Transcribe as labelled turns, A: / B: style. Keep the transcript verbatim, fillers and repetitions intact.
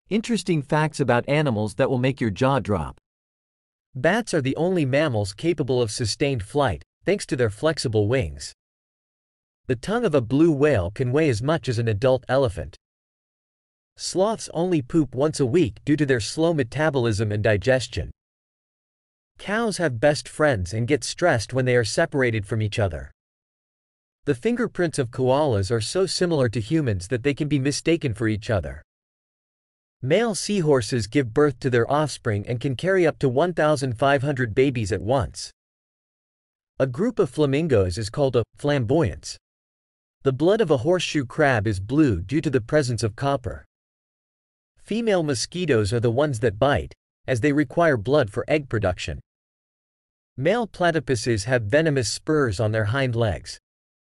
A: Interesting facts about animals that will make your jaw drop. Bats are the only mammals capable of sustained flight, thanks to their flexible wings. The tongue of a blue whale can weigh as much as an adult elephant. Sloths only poop once a week due to their slow metabolism and digestion. Cows have best friends and get stressed when they are separated from each other. The fingerprints of koalas are so similar to humans that they can be mistaken for each other. Male seahorses give birth to their offspring and can carry up to one thousand five hundred babies at once. A group of flamingos is called a flamboyance. The blood of a horseshoe crab is blue due to the presence of copper. Female mosquitoes are the ones that bite, as they require blood for egg production. Male platypuses have venomous spurs on their hind legs.